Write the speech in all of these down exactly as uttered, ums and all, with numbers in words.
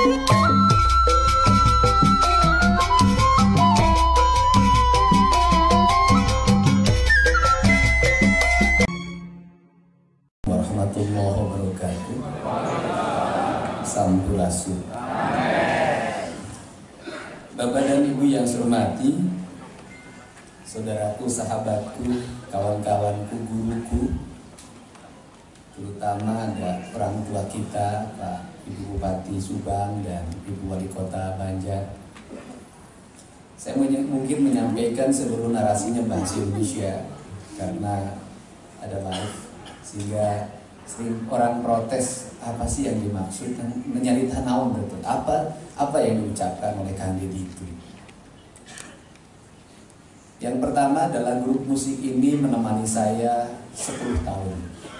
Warahmatullahi wabarakatuh. Sampurasun. Bapak dan Ibu yang saya hormati, saudaraku, sahabatku, kawan-kawanku, guruku, terutama ada orang tua kita, Pak Ibu Bupati Subang dan Ibu Wali Kota Banjar. Saya mungkin menyampaikan seluruh narasinya bahasa Indonesia karena ada live, sehingga sering orang protes apa sih yang dimaksud, menyari tanawan betul apa apa yang diucapkan oleh kandidat itu. Yang pertama adalah grup musik ini menemani saya sepuluh tahun.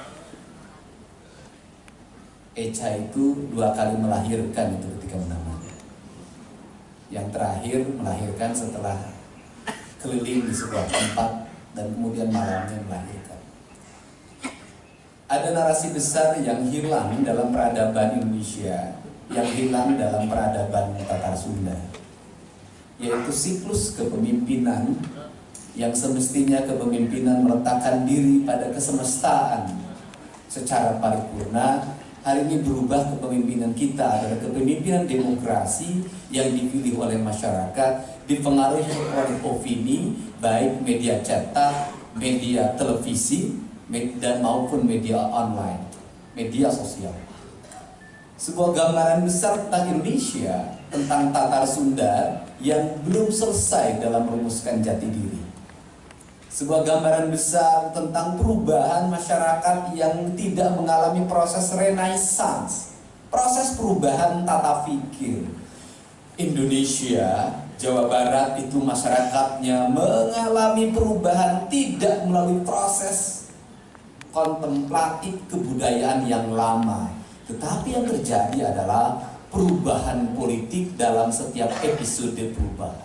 Echa itu dua kali melahirkan itu ketika menamanya. Yang terakhir melahirkan setelah keliling di sebuah tempat dan kemudian malamnya melahirkan. Ada narasi besar yang hilang dalam peradaban Indonesia, yang hilang dalam peradaban Tatar Sunda, yaitu siklus kepemimpinan yang semestinya kepemimpinan meletakkan diri pada kesemestaan secara paripurna. Hari ini berubah kepemimpinan kita adalah kepemimpinan demokrasi yang dipilih oleh masyarakat, dipengaruhi oleh opini, baik media cetak, media televisi, dan maupun media online, media sosial. Sebuah gambaran besar tentang Indonesia, tentang Tatar Sunda yang belum selesai dalam merumuskan jati diri. Sebuah gambaran besar tentang perubahan masyarakat yang tidak mengalami proses renaissance, proses perubahan tata pikir. Indonesia, Jawa Barat itu masyarakatnya mengalami perubahan tidak melalui proses kontemplatif kebudayaan yang lama, tetapi yang terjadi adalah perubahan politik dalam setiap episode perubahan.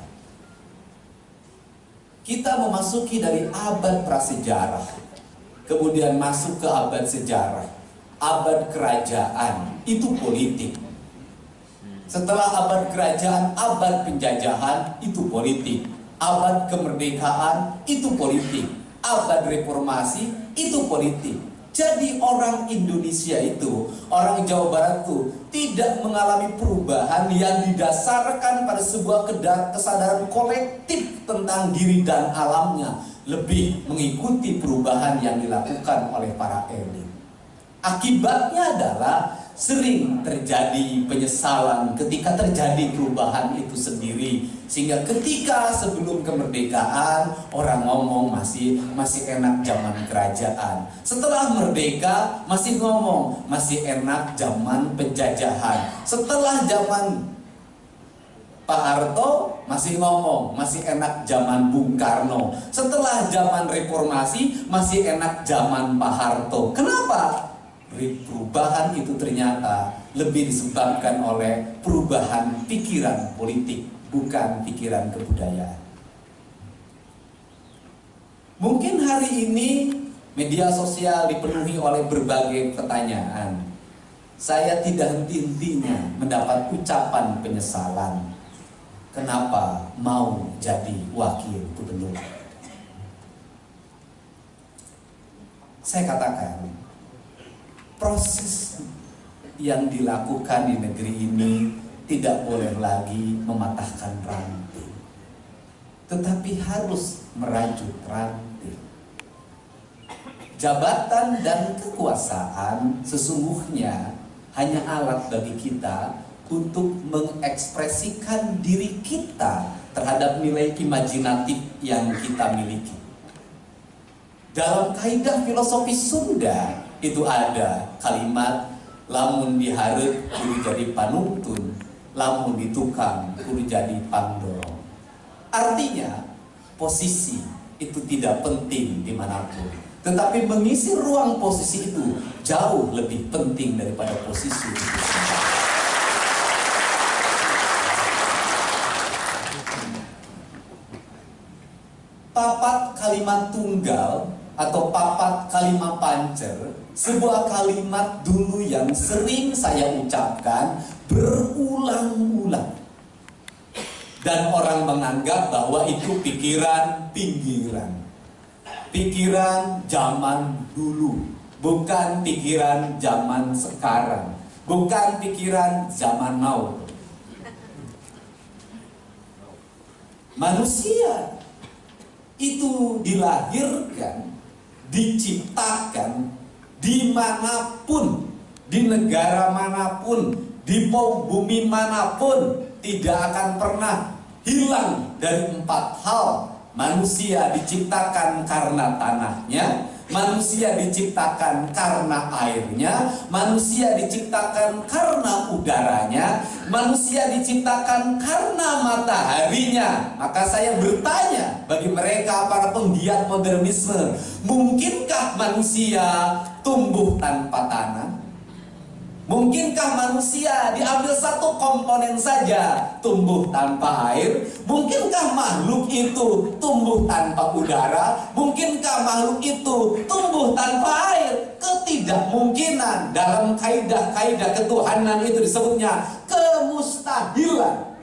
Kita memasuki dari abad prasejarah, kemudian masuk ke abad sejarah, abad kerajaan, itu politik. Setelah abad kerajaan, abad penjajahan, itu politik. Abad kemerdekaan, itu politik. Abad reformasi, itu politik. Jadi orang Indonesia itu, orang Jawa Barat itu tidak mengalami perubahan yang didasarkan pada sebuah kesadaran kolektif tentang diri dan alamnya, lebih mengikuti perubahan yang dilakukan oleh para elit. Akibatnya adalah sering terjadi penyesalan ketika terjadi perubahan itu sendiri, sehingga ketika sebelum kemerdekaan orang ngomong masih masih enak zaman kerajaan, setelah merdeka masih ngomong masih enak zaman penjajahan, setelah zaman Pak Harto masih ngomong masih enak zaman Bung Karno, setelah zaman reformasi masih enak zaman Pak Harto. Kenapa? Perubahan itu ternyata lebih disebabkan oleh perubahan pikiran politik, bukan pikiran kebudayaan. Mungkin hari ini media sosial dipenuhi oleh berbagai pertanyaan. Saya tidak henti-hentinya mendapat ucapan penyesalan. Kenapa mau jadi wakil gubernur? Saya katakan, proses yang dilakukan di negeri ini tidak boleh lagi mematahkan ranting, tetapi harus merajut ranting. Jabatan dan kekuasaan sesungguhnya hanya alat bagi kita untuk mengekspresikan diri kita terhadap nilai imajinatif yang kita miliki. Dalam kaidah filosofi Sunda itu ada kalimat lamun dihareup kudu jadi panuntun, lamun ditukang kudu jadi pandorong. Artinya posisi itu tidak penting dimanapun, tetapi mengisi ruang posisi itu jauh lebih penting daripada posisi itu sendiri. Papat kalimat tunggal atau papat kalimat pancer, sebuah kalimat dulu yang sering saya ucapkan berulang Dan orang menganggap bahwa itu pikiran pinggiran, pikiran zaman dulu, bukan pikiran zaman sekarang, bukan pikiran zaman now. Manusia itu dilahirkan, diciptakan dimanapun, di negara manapun, di bumi manapun, tidak akan pernah hilang dari empat hal. Manusia diciptakan karena tanahnya, manusia diciptakan karena airnya, manusia diciptakan karena udaranya, manusia diciptakan karena mataharinya. Maka saya bertanya bagi mereka para penggiat modernisme, mungkinkah manusia tumbuh tanpa tanah? Mungkinkah manusia diambil satu komponen saja tumbuh tanpa air? Mungkinkah makhluk itu tumbuh tanpa udara? Mungkinkah makhluk itu tumbuh tanpa air? Ketidakmungkinan. Dalam kaidah-kaidah ketuhanan itu disebutnya kemustahilan.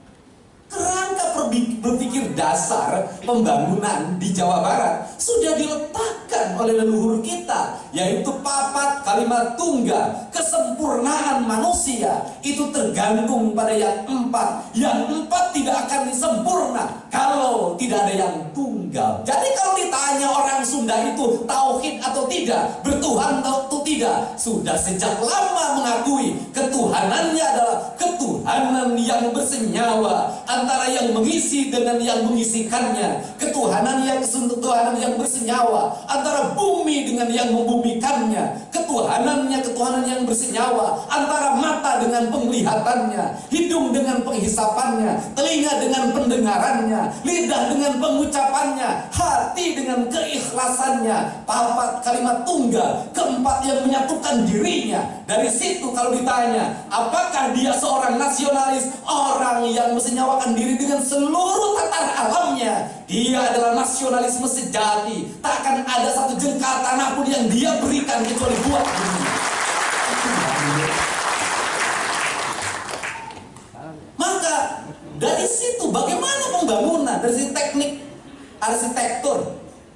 Kerangka berpikir dasar pembangunan di Jawa Barat sudah diletakkan oleh leluhur kita, yaitu papat kalimat tunggal. Kesempurnaan manusia itu tergantung pada yang empat. Yang empat tidak akan disempurna kalau tidak ada yang tunggal. Jadi kalau ditanya orang Sunda itu tauhid atau tidak, bertuhan atau tidak, sudah sejak lama mengakui ketuhanannya adalah ketuhanan yang bersenyawa, antara yang mengisi dengan yang mengisikannya, ketuhanan yang ketuhanan yang bersenyawa, antara bumi dengan yang membumikannya, ketuhanannya ketuhanan yang bersenyawa, antara mata dengan penglihatannya, hidung dengan penghisapannya, telinga dengan pendengarannya, lidah dengan pengucapannya, hati dengan keikhlasannya. Papat kalimat tunggal, keempat yang menyatukan dirinya. Dari situ kalau ditanya, apakah dia seorang nasionalis, orang yang mensenyawakan diri dengan seluruh tata alamnya, dia adalah nasionalisme sejati. Takkan ada satu jengkal tanah pun yang dia berikan kecuali buat dunia. Maka dari situ bagaimana pembangunan, dari sisi teknik arsitektur.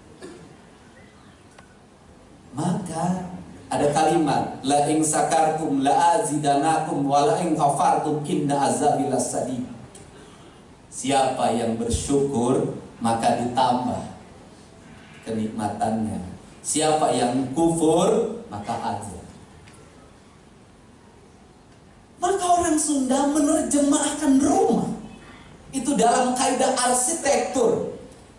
Maka ada kalimat la in sakartum la azidanakum wa la in kafartum inna azabi lasadid. Siapa yang bersyukur maka ditambah kenikmatannya. Siapa yang kufur maka azab. Maka orang Sunda menerjemahkan rumah itu dalam kaidah arsitektur.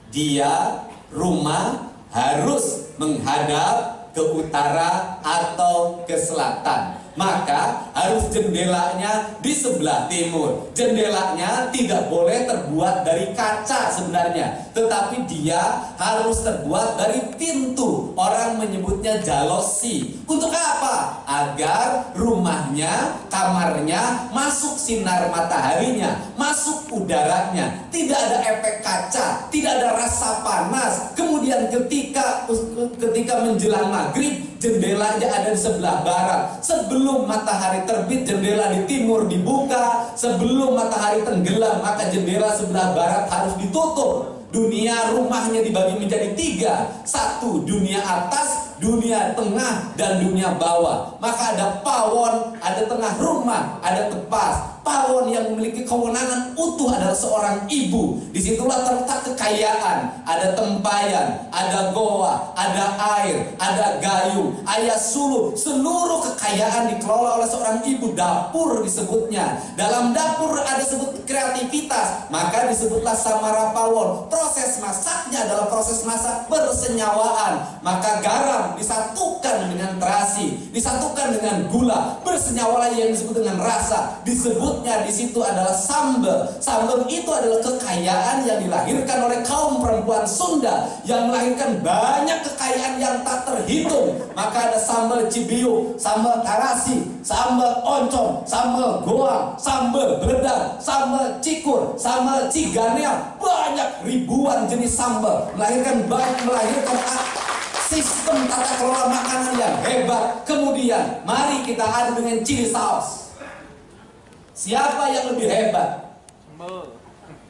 Dia rumah harus menghadap ke utara atau ke selatan. Maka harus jendelanya di sebelah timur. Jendelanya tidak boleh terbuat dari kaca sebenarnya, tetapi dia harus terbuat dari pintu. Orang menyebutnya jalosi. Untuk apa? Agar rumahnya, kamarnya masuk sinar mataharinya, masuk udaranya, tidak ada efek kaca, tidak ada rasa panas. Kemudian ketika ketika menjelang maghrib, jendelanya ada di sebelah barat. Sebelum matahari terbit, jendela di timur dibuka. Sebelum matahari tenggelam, maka jendela sebelah barat harus ditutup. Dunia rumahnya dibagi menjadi tiga. Satu, dunia atas, dunia tengah, dan dunia bawah. Maka ada pawon, ada tengah rumah, ada tepas. Pawon yang memiliki kewenangan utuh adalah seorang ibu. Disitulah terletak kekayaan. Ada tempayan, ada goa, ada air, ada gayung, ayah suluh. Seluruh kekayaan dikelola oleh seorang ibu. Dapur disebutnya. Dalam dapur ada sebut kreativitas, maka disebutlah samara pawon. Proses masaknya adalah proses masak bersenyawaan. Maka garam disatukan dengan terasi, disatukan dengan gula, bersenyawa yang disebut dengan rasa. Disebutnya di situ adalah sambal. Sambal itu adalah kekayaan yang dilahirkan oleh kaum perempuan Sunda, yang melahirkan banyak kekayaan yang tak terhitung. Maka ada sambal cibiu, sambal tarasi, sambal oncom, sambal goang, sambal beledar, sambal cikur, sambal ciganel. Banyak ribuan jenis sambal, melahirkan banyak melahirkan sistem tata kelola makanan yang hebat. Kemudian mari kita adu dengan chili sauce. Siapa yang lebih hebat?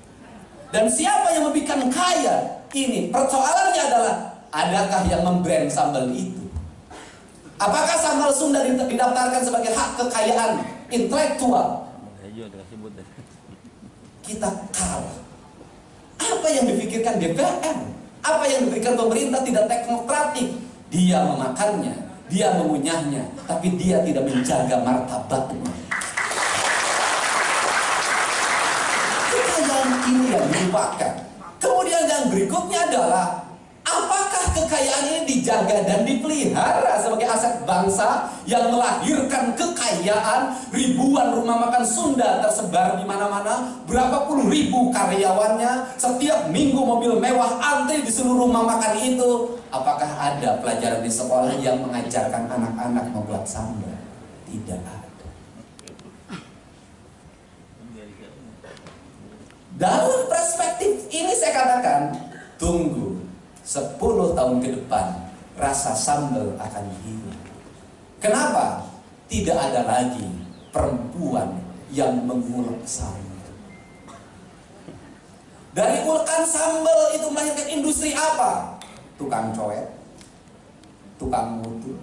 Dan siapa yang membuat kaya? Ini persoalannya adalah, adakah yang membrand sambal itu? Apakah sambal Sunda didaftarkan sebagai hak kekayaan intelektual? Kita kalah. Apa yang dipikirkan D P R? Apa yang dipikirkan pemerintah tidak teknokratik? Dia memakannya, dia mengunyahnya, tapi dia tidak menjaga martabatnya. Kekayaan ini yang dilupakan. Kemudian yang berikutnya adalah, apakah kekayaan ini dijaga dan dipelihara sebagai aset bangsa yang melahirkan kekayaan? Ribuan rumah makan Sunda tersebar di mana-mana, berapa puluh ribu karyawannya, setiap minggu mobil mewah antri di seluruh rumah makan itu. Apakah ada pelajaran di sekolah yang mengajarkan anak-anak membuat sambal? Tidak ada. Dalam perspektif ini saya katakan, tunggu sepuluh tahun ke depan, rasa sambal akan hilang. Kenapa? Tidak ada lagi perempuan yang mengulek sambal. Dari ulekan sambal itu melahirkan industri apa? Tukang coet, tukang mutu.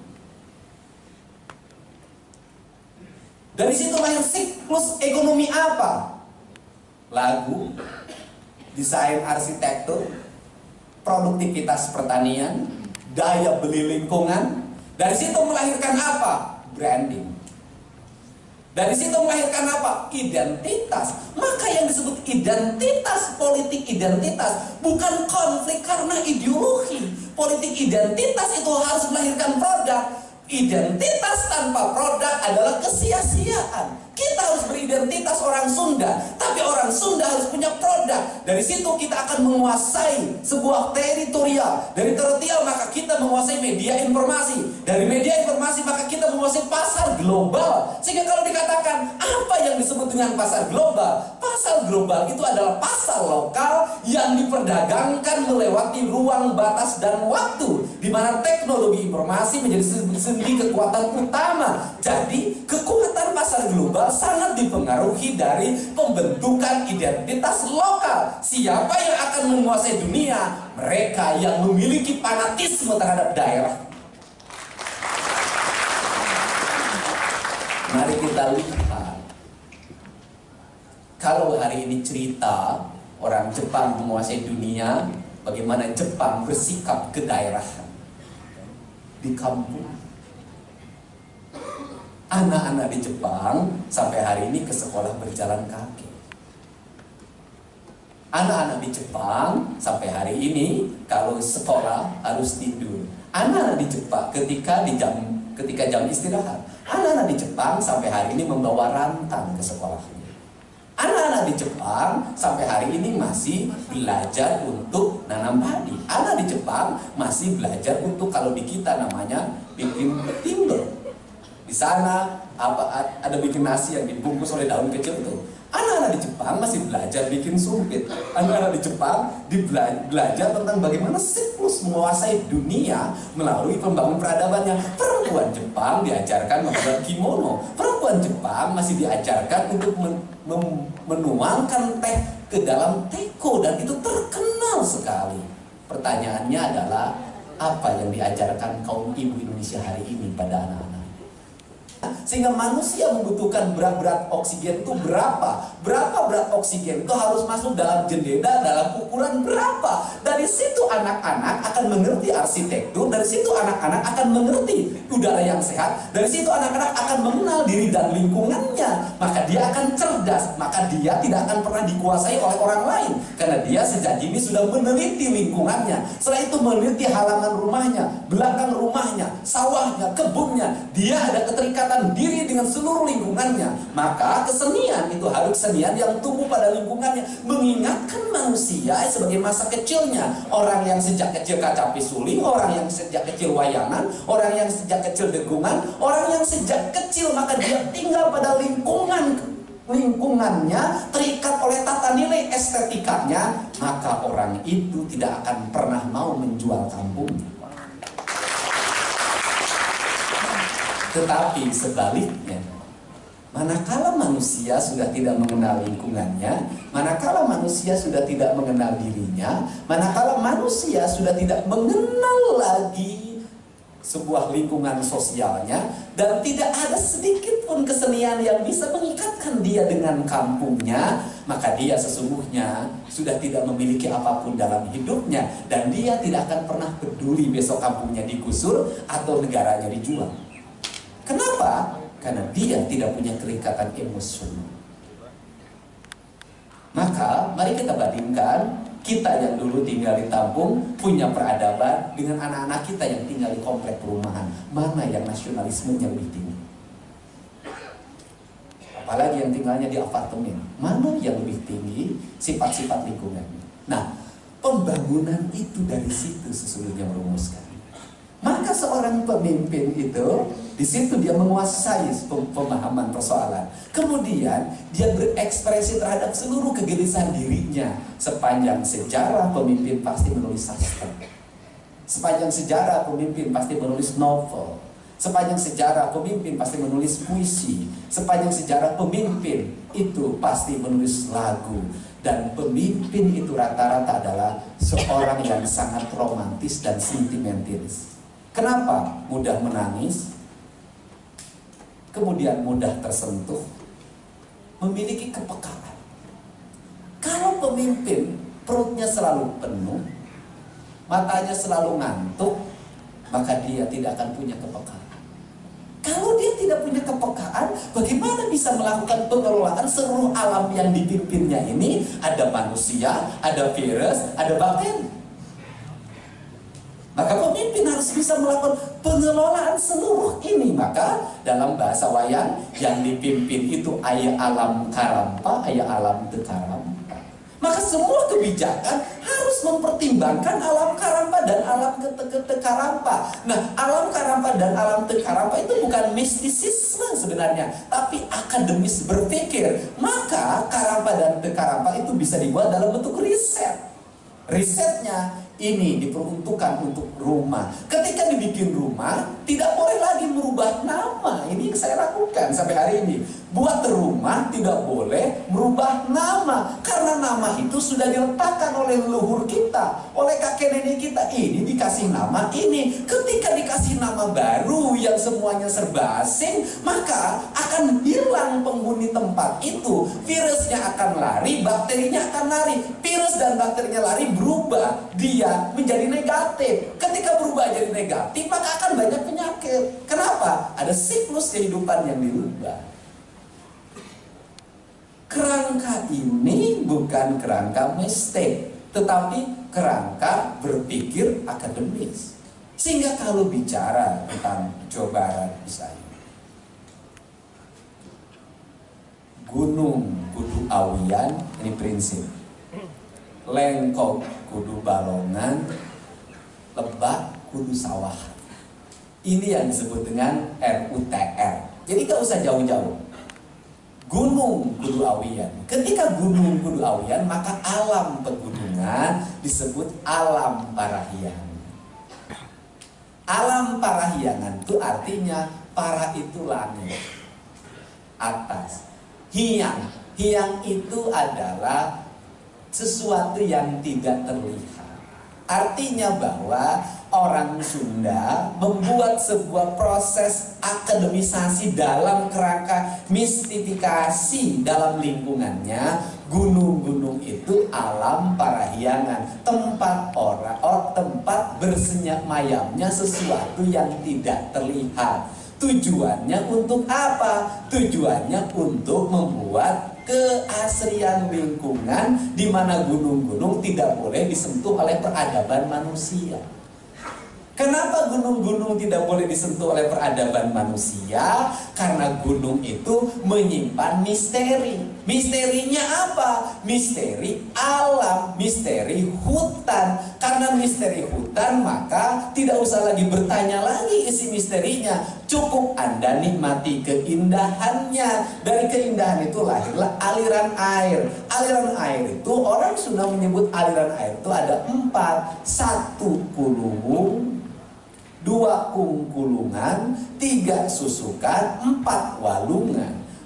Dari situ lahir siklus ekonomi apa? Lagu, desain arsitektur, produktivitas pertanian, daya beli lingkungan. Dari situ melahirkan apa? Branding. Dari situ melahirkan apa? Identitas. Maka yang disebut identitas, politik identitas, bukan konflik karena ideologi. Politik identitas itu harus melahirkan produk. Identitas tanpa produk adalah kesia-siaan. Kita harus beridentitas orang Sunda, tapi orang Sunda harus punya produk. Dari situ kita akan menguasai sebuah teritorial. Dari teritorial maka kita menguasai media informasi. Dari media informasi maka kita menguasai pasar global. Sehingga kalau dikatakan apa yang disebut dengan pasar global, pasar global itu adalah pasar lokal yang diperdagangkan melewati ruang batas dan waktu, di mana teknologi informasi menjadi sendi kekuatan utama. Jadi kekuatan pasar global sangat dipengaruhi dari pembentukan identitas lokal. Siapa yang akan menguasai dunia? Mereka yang memiliki fanatisme terhadap daerah. Mari kita lihat, kalau hari ini cerita orang Jepang menguasai dunia, bagaimana Jepang bersikap ke daerah di kampung. Anak-anak di Jepang sampai hari ini ke sekolah berjalan kaki. Anak-anak di Jepang sampai hari ini kalau sekolah harus tidur. Anak-anak di Jepang ketika di jam ketika jam istirahat, anak-anak di Jepang sampai hari ini membawa rantang ke sekolahnya. Anak-anak di Jepang sampai hari ini masih belajar untuk nanam padi. Anak di Jepang masih belajar untuk, kalau di kita namanya bikin timber. Di sana apa ada bikin nasi yang dibungkus oleh daun kecil itu. Anak-anak di Jepang masih belajar bikin sumpit. Anak-anak di Jepang belajar tentang bagaimana siklus menguasai dunia melalui pembangun peradabannya. Perempuan Jepang diajarkan membuat kimono. Perempuan Jepang masih diajarkan untuk men men menuangkan teh ke dalam teko, dan itu terkenal sekali. Pertanyaannya adalah, apa yang diajarkan kaum ibu Indonesia hari ini pada anak-anak? Sehingga manusia membutuhkan berat-berat oksigen itu berapa? Berapa berat oksigen itu harus masuk dalam jendela dalam ukuran berapa? Dari situ anak-anak akan mengerti arsitektur, dari situ anak-anak akan mengerti udara yang sehat, dari situ anak-anak akan mengenal diri dan lingkungannya. Maka dia akan cerdas, maka dia tidak akan pernah dikuasai oleh orang lain, karena dia sejak dini sudah meneliti lingkungannya. Setelah itu meneliti halaman rumahnya, belakang rumahnya, sawahnya, kebunnya. Dia ada keterikatan diri dengan seluruh lingkungannya. Maka kesenian itu harus kesenian yang tumbuh pada lingkungannya, mengingatkan manusia sebagai masa kecilnya. Orang yang sejak kecil kacapi suling, orang yang sejak kecil wayangan, orang yang sejak kecil degungan, orang yang sejak kecil maka dia tinggal pada lingkungan lingkungannya, terikat oleh tata nilai estetikanya, maka orang itu tidak akan pernah mau menjual kampungnya. Tetapi sebaliknya, Manakala manusia sudah tidak mengenal lingkungannya, manakala manusia sudah tidak mengenal dirinya, manakala manusia sudah tidak mengenal lagi sebuah lingkungan sosialnya, dan tidak ada sedikit pun kesenian yang bisa mengikatkan dia dengan kampungnya, maka dia sesungguhnya sudah tidak memiliki apapun dalam hidupnya, dan dia tidak akan pernah peduli besok kampungnya digusur atau negaranya dijual. Kenapa? Karena dia tidak punya keikatan emosional. Maka mari kita bandingkan kita yang dulu tinggal di kampung, punya peradaban, dengan anak-anak kita yang tinggal di komplek perumahan. Mana yang nasionalismenya lebih tinggi? Apalagi yang tinggalnya di apartemen, mana yang lebih tinggi sifat-sifat lingkungannya? Nah, pembangunan itu dari situ sesungguhnya merumuskan. Maka seorang pemimpin itu, di situ dia menguasai pemahaman persoalan. Kemudian dia berekspresi terhadap seluruh kegelisahan dirinya. Sepanjang sejarah pemimpin pasti menulis sastra. Sepanjang sejarah pemimpin pasti menulis novel. Sepanjang sejarah pemimpin pasti menulis puisi. Sepanjang sejarah pemimpin itu pasti menulis lagu. Dan pemimpin itu rata-rata adalah seorang yang sangat romantis dan sentimentalis. Kenapa? Mudah menangis, kemudian mudah tersentuh, memiliki kepekaan. Kalau pemimpin perutnya selalu penuh, matanya selalu ngantuk, maka dia tidak akan punya kepekaan. Kalau dia tidak punya kepekaan, bagaimana bisa melakukan pengelolaan seluruh alam yang dipimpinnya ini? Ada manusia, ada virus, ada bakteri. Maka pemimpin harus bisa melakukan pengelolaan seluruh ini. Maka dalam bahasa wayang, yang dipimpin itu ayah alam karampa, ayah alam tekarampa. Maka semua kebijakan harus mempertimbangkan alam karampa dan alam tekarampa. Nah, alam karampa dan alam tekarampa itu bukan mistisisme sebenarnya, tapi akademis berpikir. Maka karampa dan tekarampa itu bisa dibuat dalam bentuk riset. Risetnya ini diperuntukkan untuk rumah. Ketika dibikin rumah, tidak boleh lagi merubah nama. Ini yang saya lakukan sampai hari ini. Buat rumah tidak boleh merubah nama, karena nama itu sudah diletakkan oleh leluhur kita, oleh kakek nenek kita. Ini dikasih nama ini. Ketika dikasih nama baru yang semuanya serba asing, maka akan hilang penghuni tempat itu. Virusnya akan lari, bakterinya akan lari. Virus dan bakterinya lari, berubah dia menjadi negatif. Ketika berubah jadi negatif, maka akan banyak penyakit. Kenapa? Ada siklus kehidupan yang dirubah. Kerangka ini bukan kerangka mistik, tetapi kerangka berpikir akademis. Sehingga kalau bicara tentang Jawa Barat misalnya, gunung kudu awian, ini prinsip. Lengkong kudu balongan, lebak kudu sawah. Ini yang disebut dengan R U T R. Jadi gak usah jauh-jauh. Gunung kudu awian. Ketika gunung kudu awian, maka alam pegunungan disebut alam parahyangan. Alam parahyangan itu artinya para itu langit, atas. Hyang, hyang itu adalah sesuatu yang tidak terlihat. Artinya bahwa orang Sunda membuat sebuah proses akademisasi dalam kerangka mistifikasi dalam lingkungannya. Gunung-gunung itu alam parahyangan, tempat orang, or, tempat bersenyap mayamnya sesuatu yang tidak terlihat. Tujuannya untuk apa? Tujuannya untuk membuat keasrian lingkungan di mana gunung-gunung tidak boleh disentuh oleh peradaban manusia. Kenapa gunung-gunung tidak boleh disentuh oleh peradaban manusia? Karena gunung itu menyimpan misteri. Misterinya apa? Misteri alam, misteri hutan. Karena misteri hutan, maka tidak usah lagi bertanya lagi isi misterinya. Cukup Anda nikmati keindahannya. Dari keindahan itu lahirlah aliran air. Aliran air itu, orang Sunda menyebut aliran air itu ada empat. Satu kulungung, dua kungkulungan, tiga susukan, empat walungan.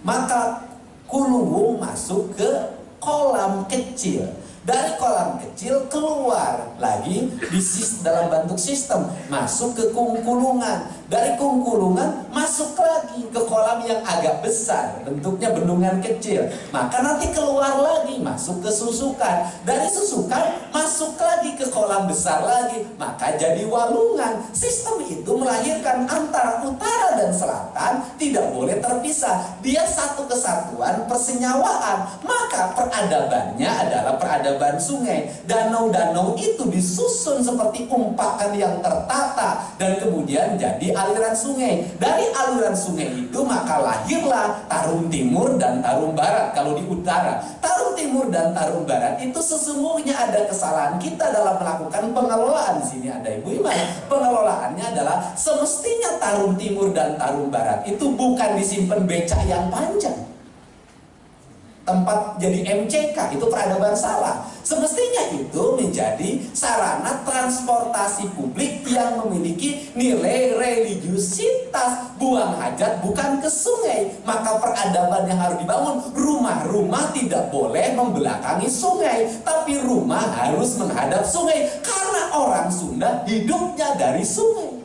maka Kuluwung masuk ke kolam kecil. Dari kolam kecil keluar lagi di dalam bentuk sistem, masuk ke kungkulungan. Dari kungkulungan masuk lagi ke kolam yang agak besar, bentuknya bendungan kecil. Maka nanti keluar lagi, masuk ke susukan. Dari susukan masuk lagi ke kolam besar lagi, maka jadi walungan. Sistem itu melahirkan antara utara dan selatan tidak boleh terpisah. Dia satu kesatuan persenyawaan. Maka peradabannya adalah peradaban sungai. Danau-danau itu disusun seperti umpakan yang tertata dan kemudian jadi aliran sungai. Dari aliran sungai itu maka lahirlah Tarum Timur dan Tarum Barat. Kalau di utara, Tarum Timur dan Tarum Barat itu sesungguhnya ada kesalahan kita dalam melakukan pengelolaan. Di sini ada Ibu Iman. Pengelolaannya adalah semestinya Tarum Timur dan Tarum Barat itu bukan disimpan becak yang panjang, tempat jadi M C K, itu peradaban salah. Semestinya itu menjadi sarana transportasi publik yang memiliki nilai religiusitas. Buang hajat bukan ke sungai. Maka peradaban yang harus dibangun, rumah-rumah tidak boleh membelakangi sungai, tapi rumah harus menghadap sungai. Karena orang Sunda hidupnya dari sungai.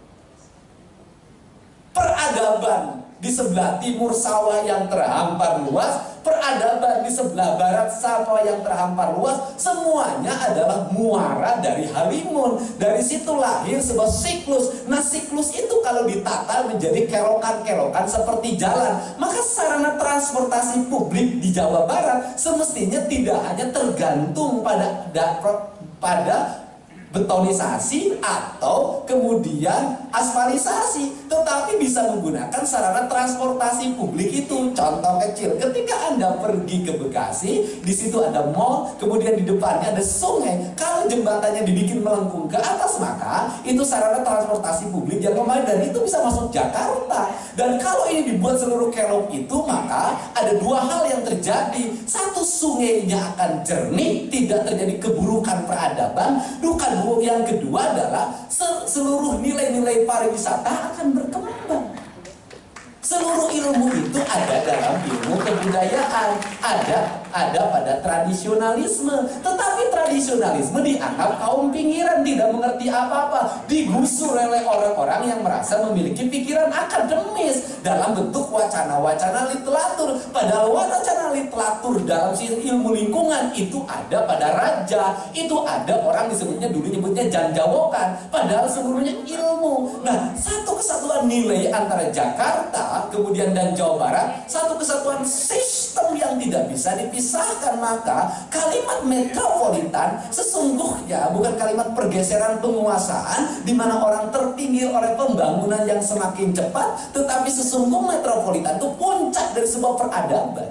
Peradaban di sebelah timur sawah yang terhampar luas, peradaban di sebelah barat sawah yang terhampar luas, semuanya adalah muara dari Halimun. Dari situ lahir sebuah siklus. Nah, siklus itu kalau ditata menjadi kelokan-kelokan seperti jalan. Maka sarana transportasi publik di Jawa Barat semestinya tidak hanya tergantung pada pada betonisasi atau kemudian aspalisasi, tetapi bisa menggunakan sarana transportasi publik itu. Contoh kecil, ketika Anda pergi ke Bekasi, di situ ada mall, kemudian di depannya ada sungai. Kalau jembatannya dibikin melengkung ke atas, maka itu sarana transportasi publik yang memadai dan itu bisa masuk Jakarta. Dan kalau ini dibuat seluruh kelok itu, maka ada dua hal yang terjadi. Satu, sungainya akan jernih, tidak terjadi keburukan peradaban. Bukan. Yang kedua adalah seluruh nilai-nilai pariwisata akan berkembang. Seluruh ilmu itu ada dalam ilmu kebudayaan, ada ada pada tradisionalisme. Tetapi tradisionalisme dianggap kaum pinggiran, tidak mengerti apa-apa, digusur oleh orang-orang yang merasa memiliki pikiran akademis dalam bentuk wacana-wacana literatur. Padahal wacana literatur dalam ilmu lingkungan itu ada pada raja, itu ada orang disebutnya dulu nyebutnya janjawokan, padahal seluruhnya ilmu. Nah, satu kesatuan nilai antara Jakarta kemudian dan Jawa Barat, satu kesatuan sistem yang tidak bisa dipisahkan. Maka kalimat metropolitan sesungguhnya bukan kalimat pergeseran penguasaan di mana orang terpinggir oleh pembangunan yang semakin cepat, tetapi sesungguhnya metropolitan itu puncak dari sebuah peradaban.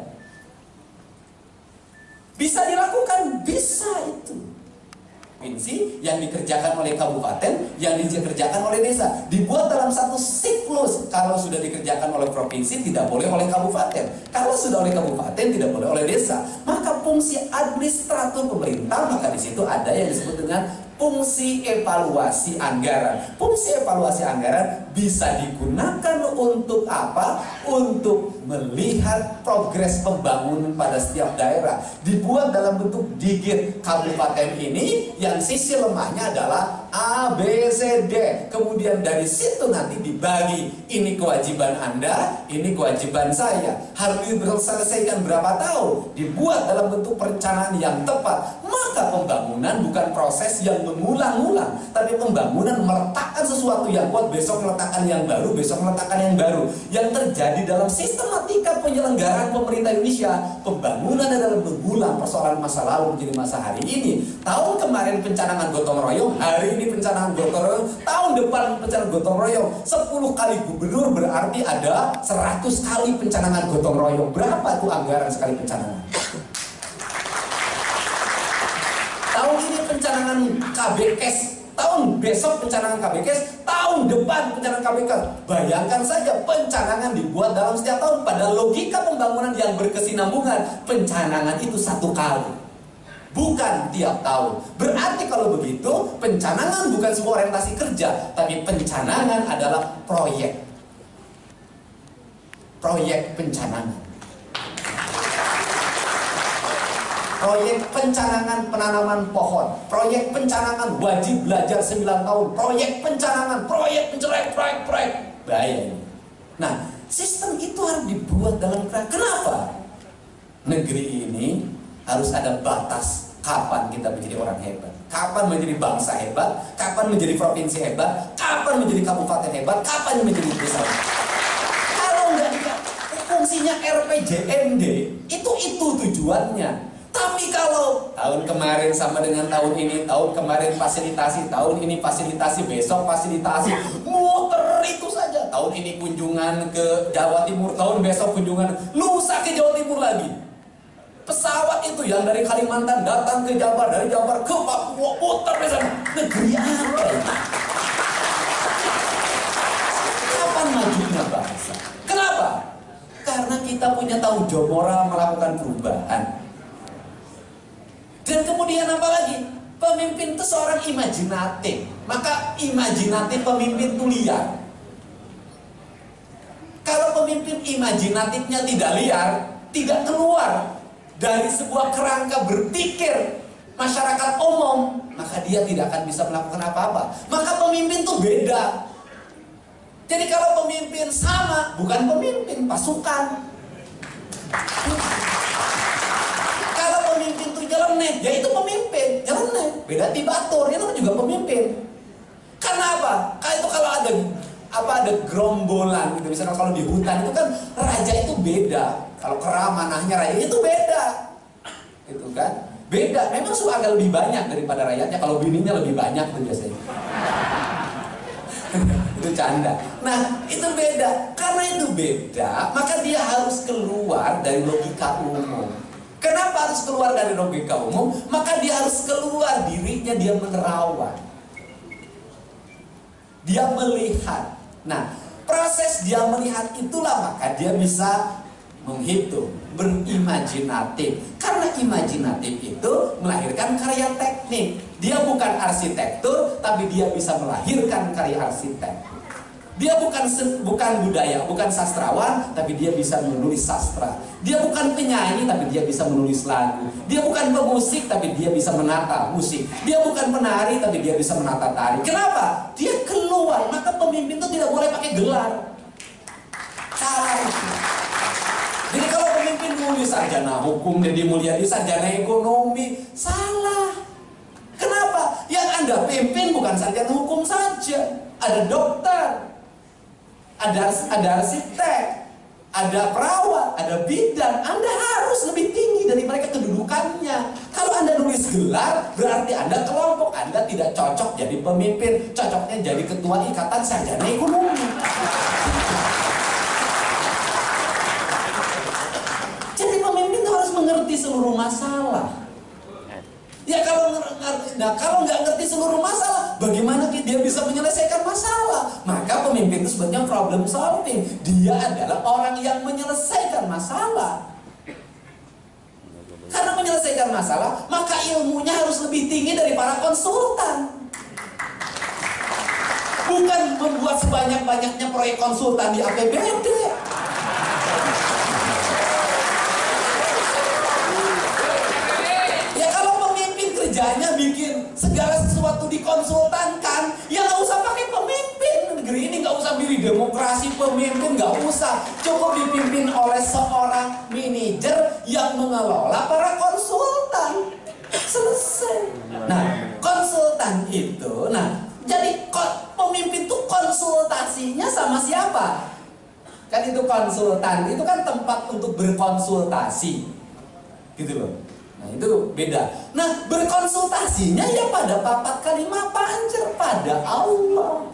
Bisa dilakukan, bisa itu. Provinsi yang dikerjakan oleh kabupaten, yang dikerjakan oleh desa, dibuat dalam satu siklus. Kalau sudah dikerjakan oleh provinsi, tidak boleh oleh kabupaten. Kalau sudah oleh kabupaten, tidak boleh oleh desa. Maka fungsi administrator pemerintah, maka di situ ada yang disebut dengan fungsi evaluasi anggaran. Fungsi evaluasi anggaran bisa digunakan untuk apa? Untuk melihat progres pembangunan pada setiap daerah. Dibuat dalam bentuk digit kabupaten ini, yang sisi lemahnya adalah A, B, C, D. Kemudian dari situ nanti dibagi. Ini kewajiban Anda, ini kewajiban saya. Harus diselesaikan berapa tahun? Dibuat dalam bentuk perencanaan yang tepat. Maka pembangunan bukan proses yang mengulang-ulang, tapi pembangunan meletakkan sesuatu yang kuat, besok meletakkan yang baru, besok meletakkan yang baru. Yang terjadi dalam sistematika penyelenggaraan pemerintah Indonesia, pembangunan adalah mengulang persoalan masa lalu menjadi masa hari ini. Tahun kemarin pencanangan gotong royong, hari ini pencanangan gotong royong, tahun depan pencanangan gotong royong. Sepuluh kali gubernur berarti ada seratus kali pencanangan gotong royong. Berapa tuh anggaran sekali pencanangan? Tahun ini pencanangan K B Kes, tahun besok pencanangan K B Kes, tahun depan pencanangan K B Kes. Bayangkan saja, pencanangan dibuat dalam setiap tahun. Pada logika pembangunan yang berkesinambungan, pencanangan itu satu kali, bukan tiap tahun. Berarti kalau begitu, pencanangan bukan sebuah orientasi kerja, tapi pencanangan adalah proyek. proyek pencanangan. Proyek pencanangan penanaman pohon, proyek pencanangan wajib belajar sembilan tahun, proyek pencanangan, proyek pencerai, proyek, proyek. Bahaya ini. Nah, sistem itu harus dibuat dalam kerangka. Kenapa? Negeri ini harus ada batas kapan kita menjadi orang hebat, kapan menjadi bangsa hebat, kapan menjadi provinsi hebat, kapan menjadi kabupaten hebat, kapan menjadi desa. Kalau nggak dia fungsinya R P J M D, itu itu tujuannya. Tapi kalau tahun kemarin sama dengan tahun ini, tahun kemarin fasilitasi, tahun ini fasilitasi, besok fasilitasi, muter itu saja. Tahun ini kunjungan ke Jawa Timur, tahun besok kunjungan lusa ke Jawa Timur lagi. Pesawat itu yang dari Kalimantan datang ke Jabar, dari Jabar ke Papua, muter di sana. Negeri apa ini? Kapan majunya bangsa? Kenapa? Karena kita punya tanggung jawab moral melakukan perubahan. Dan kemudian apa lagi? Pemimpin itu seorang imajinatif. Maka imajinatif pemimpin itu liar. Kalau pemimpin imajinatifnya tidak liar, tidak keluar dari sebuah kerangka berpikir masyarakat umum, maka dia tidak akan bisa melakukan apa-apa. Maka pemimpin itu beda. Jadi kalau pemimpin sama, bukan pemimpin, pasukan. Pemimpin itu nyeleneh, ya itu pemimpin, nyeleneh. Beda tibatur, itu juga pemimpin. Karena apa? Kayak itu kalau ada apa ada gerombolan gitu, misalnya kalau di hutan itu kan raja itu beda. Kalau kera manahnya raja itu beda, itu kan beda. Memang suka agak lebih banyak daripada rakyatnya. Kalau bininya lebih banyak itu biasanya. Itu canda. Nah itu beda. Karena itu beda, maka dia harus keluar dari logika umum. Kenapa harus keluar dari logika umum? Maka dia harus keluar dirinya, dia menerawang. Dia melihat. Nah, proses dia melihat itulah maka dia bisa menghitung, berimajinatif. Karena imajinatif itu melahirkan karya teknik. Dia bukan arsitektur, tapi dia bisa melahirkan karya arsitek. Dia bukan bukan budaya, bukan sastrawan, tapi dia bisa menulis sastra. Dia bukan penyanyi, tapi dia bisa menulis lagu. Dia bukan pemusik, tapi dia bisa menata musik. Dia bukan penari, tapi dia bisa menata tari. Kenapa? Dia keluar. Maka pemimpin itu tidak boleh pakai gelar. Salah itu. Jadi kalau pemimpin nulis sarjana hukum, Deddy Mulyadi sarjana ekonomi, salah. Kenapa? Yang Anda pimpin bukan sarjana hukum saja. Ada dokter, ada ada arsitek, ada perawat, ada bidan. Anda harus lebih tinggi dari mereka kedudukannya. Kalau Anda nulis gelar, berarti Anda kelompok. Anda tidak cocok jadi pemimpin. Cocoknya jadi ketua ikatan sarjana ekonomi. Jadi pemimpin harus mengerti seluruh masalah. Ya kalau ngerti, nah kalau nggak ngerti seluruh masalah, bagaimana dia bisa menyelesaikan masalah? Maka pemimpin itu sebenarnya problem solving. Dia adalah orang yang menyelesaikan masalah. Karena menyelesaikan masalah, maka ilmunya harus lebih tinggi dari para konsultan. Bukan membuat sebanyak-banyaknya proyek konsultan di A P B D. Kerjanya bikin segala sesuatu dikonsultankan, ya nggak usah pakai pemimpin. Negeri ini nggak usah pilih demokrasi pemimpin, nggak usah. Cukup dipimpin oleh seorang manajer yang mengelola para konsultan. Selesai. Nah, konsultan itu, nah, jadi pemimpin itu konsultasinya sama siapa? Kan itu konsultan, itu kan tempat untuk berkonsultasi, gitu loh. Nah itu beda. Nah berkonsultasinya ya pada papat kalimat pancer, pada Allah.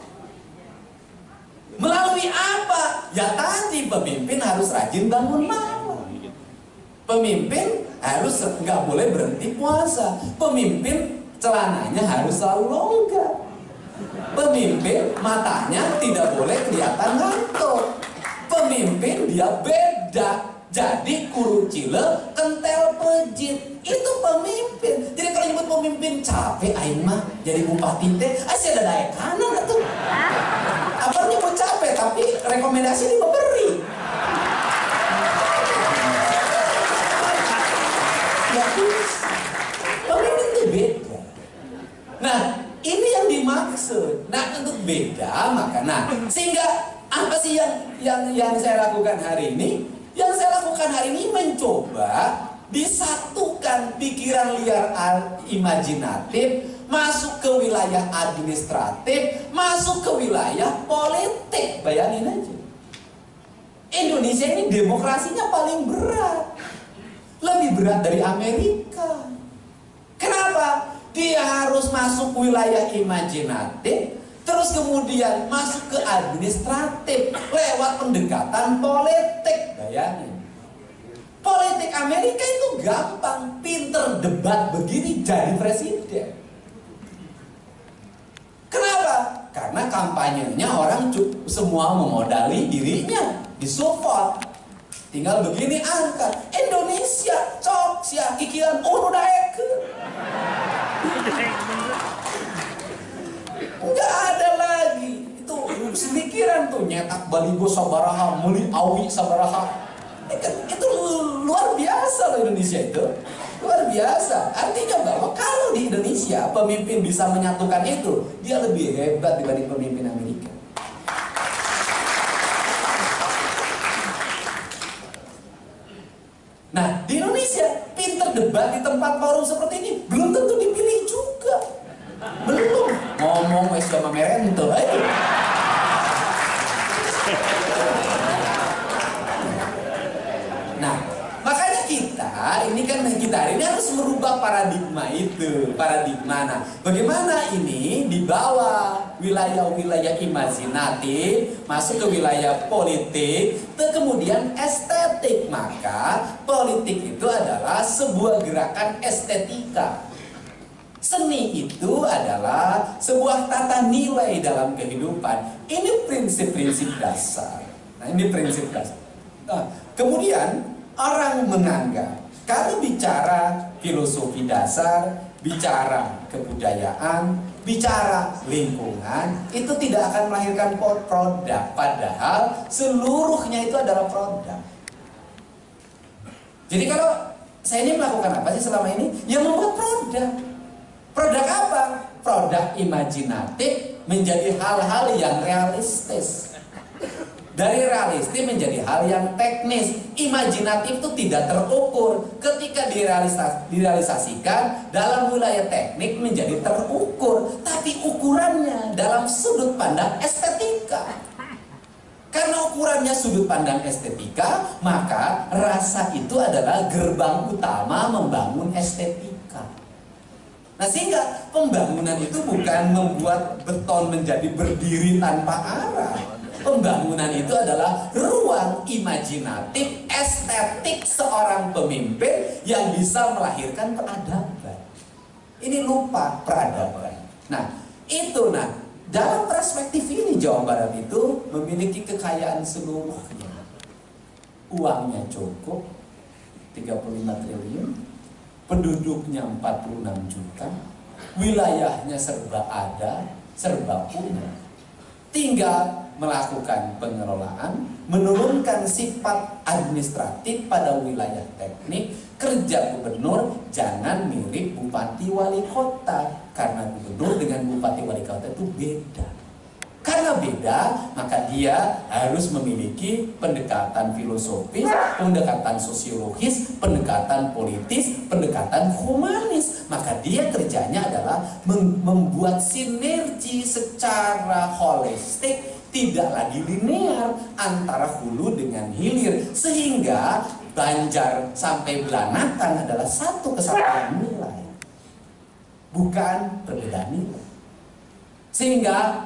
Melalui apa? Ya tadi pemimpin harus rajin bangun malam. Pemimpin harus nggak boleh berhenti puasa. Pemimpin celananya harus selalu longgar. Pemimpin matanya tidak boleh kelihatan ngantuk. Pemimpin dia beda. Jadi kurucile kentel pejit. Itu pemimpin. Jadi kalau nyebut pemimpin capek aing mah jadi bupati teh, asih ada daya kanan atuh. Apa nyebut capek tapi rekomendasi diberi. nggak bisa. Pemimpin itu beda. Nah, ini yang dimaksud. Nah, untuk beda maka, nah, sehingga apa sih yang yang yang saya lakukan hari ini? Yang saya lakukan hari ini mencoba disatukan pikiran liar imajinatif masuk ke wilayah administratif, masuk ke wilayah politik. Bayangin aja. Indonesia ini demokrasinya paling berat. Lebih berat dari Amerika. Kenapa? Dia harus masuk wilayah imajinatif, terus kemudian masuk ke administratif lewat pendekatan politik. Bayangin. Politik Amerika itu gampang, pinter debat begini jadi presiden. Kenapa? Karena kampanyenya orang semua memodali dirinya, disupport. Tinggal begini angkat. Indonesia cok sia kikiran unu daekeun. Enggak ada lagi. Itu semikiran tuh nyetak baligo sabaraha, meuli awi sabaraha. Itu luar biasa loh Indonesia itu. Luar biasa. Artinya bahwa kalau di Indonesia pemimpin bisa menyatukan itu, dia lebih hebat dibanding pemimpin Amerika. Nah, di Indonesia pinter debat di tempat forum seperti ini belum tentu dipilih juga. Belum. Ngomong wes sama merento aja. Nah, makanya kita ini kan kita hari ini harus merubah paradigma itu, paradigma. Nah, bagaimana ini dibawa wilayah-wilayah imajinatif masuk ke wilayah politik, dan kemudian estetik. Maka politik itu adalah sebuah gerakan estetika. Seni itu adalah sebuah tata nilai dalam kehidupan. Ini prinsip-prinsip dasar. Nah, ini prinsip dasar. Nah, kemudian orang menganggap kalau bicara filosofi dasar, bicara kebudayaan, bicara lingkungan, itu tidak akan melahirkan produk. Padahal seluruhnya itu adalah produk. Jadi kalau saya ini melakukan apa sih selama ini? Ya membuat produk. Produk apa? Produk imajinatif menjadi hal-hal yang realistis. Dari realistis menjadi hal yang teknis. Imajinatif itu tidak terukur. Ketika direalisas direalisasikan dalam wilayah teknik menjadi terukur. Tapi ukurannya dalam sudut pandang estetika. Karena ukurannya sudut pandang estetika, maka rasa itu adalah gerbang utama membangun estetika. Nah, sehingga pembangunan itu bukan membuat beton menjadi berdiri tanpa arah. Pembangunan itu adalah ruang imajinatif, estetik seorang pemimpin yang bisa melahirkan peradaban. Ini lupa peradaban. Nah, itu nah dalam perspektif ini Jawa Barat itu memiliki kekayaan seluruhnya. Uangnya cukup tiga puluh lima triliun, penduduknya empat puluh enam juta, wilayahnya serba ada, serba punya. Tinggal melakukan pengelolaan, menurunkan sifat administratif pada wilayah teknik. Kerja gubernur jangan mirip bupati wali kota, karena gubernur dengan bupati wali kota itu beda. Karena beda, maka dia harus memiliki pendekatan filosofis, pendekatan sosiologis, pendekatan politis, pendekatan humanis. Maka dia kerjanya adalah membuat sinergi secara holistik, tidak lagi linear antara hulu dengan hilir, sehingga Banjar sampai Belanakan adalah satu kesatuan nilai, bukan perbedaan nilai. Sehingga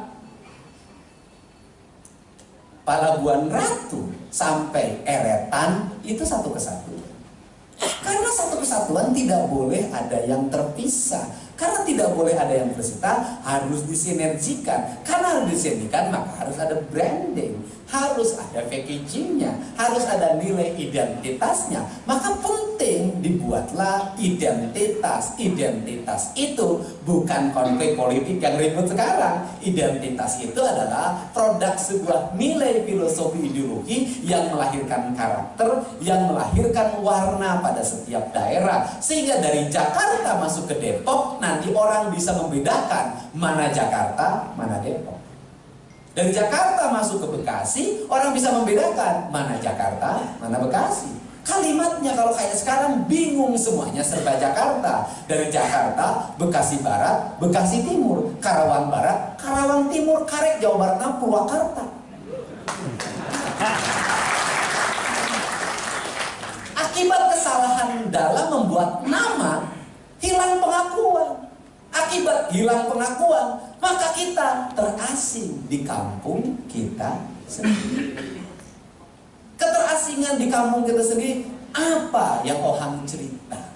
Palabuhan Ratu sampai Eretan itu satu kesatuan. Karena satu kesatuan tidak boleh ada yang terpisah. Karena tidak boleh ada yang terpisah, harus disinergikan. Karena harus disinergikan, maka harus ada branding, harus ada packagingnya, harus ada nilai identitasnya. Maka penting di dibuatlah identitas. Identitas itu bukan konflik politik yang ribut sekarang. Identitas itu adalah produk sebuah nilai filosofi ideologi yang melahirkan karakter, yang melahirkan warna pada setiap daerah. Sehingga dari Jakarta masuk ke Depok, nanti orang bisa membedakan mana Jakarta, mana Depok. Dari Jakarta masuk ke Bekasi, orang bisa membedakan mana Jakarta, mana Bekasi. Kalimatnya kalau kayak sekarang bingung semuanya, serba Jakarta. Dari Jakarta, Bekasi Barat, Bekasi Timur, Karawang Barat, Karawang Timur, Karek, Jawa Barat, Purwakarta. Akibat kesalahan dalam membuat nama, hilang pengakuan. Akibat hilang pengakuan, maka kita terasing di kampung kita sendiri. Keterasingan di kampung kita sendiri, apa yang Ohang cerita?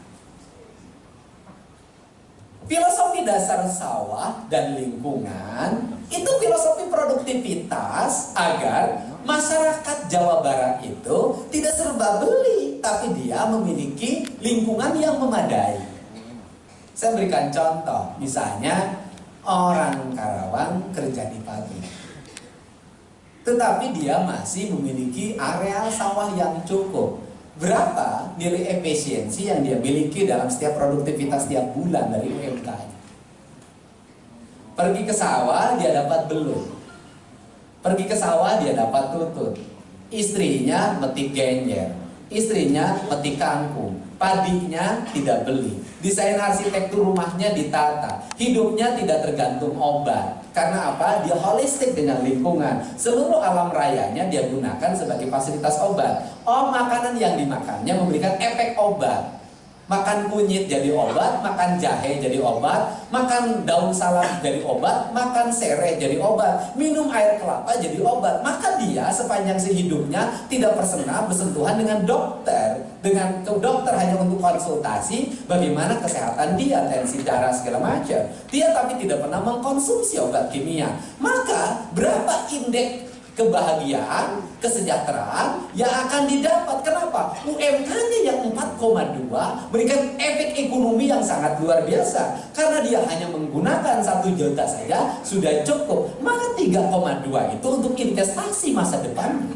Filosofi dasar sawah dan lingkungan itu filosofi produktivitas agar masyarakat Jawa Barat itu tidak serba beli, tapi dia memiliki lingkungan yang memadai. Saya berikan contoh, misalnya orang Karawang kerja di pabrik, tetapi dia masih memiliki area sawah yang cukup. Berapa nilai efisiensi yang dia miliki dalam setiap produktivitas tiap bulan dari U M K-nya? Pergi ke sawah dia dapat belut, pergi ke sawah dia dapat tutut, istrinya metik genjer, istrinya metik kangkung, padinya tidak beli, desain arsitektur rumahnya ditata, hidupnya tidak tergantung obat. Karena apa? Dia holistik dengan lingkungan. Seluruh alam rayanya dia gunakan sebagai fasilitas obat. Oh, makanan yang dimakannya memberikan efek obat. Makan kunyit jadi obat, makan jahe jadi obat, makan daun salam jadi obat, makan sereh jadi obat, minum air kelapa jadi obat. Maka dia sepanjang hidupnya tidak pernah bersentuhan dengan dokter. Dengan ke dokter hanya untuk konsultasi bagaimana kesehatan dia, tensi darah segala macam. Dia tapi tidak pernah mengkonsumsi obat kimia. Maka berapa indeks kebahagiaan, kesejahteraan yang akan didapat? Kenapa? U M K-nya yang empat koma dua berikan efek ekonomi yang sangat luar biasa. Karena dia hanya menggunakan satu juta saja sudah cukup. Maka tiga koma dua itu untuk investasi masa depan.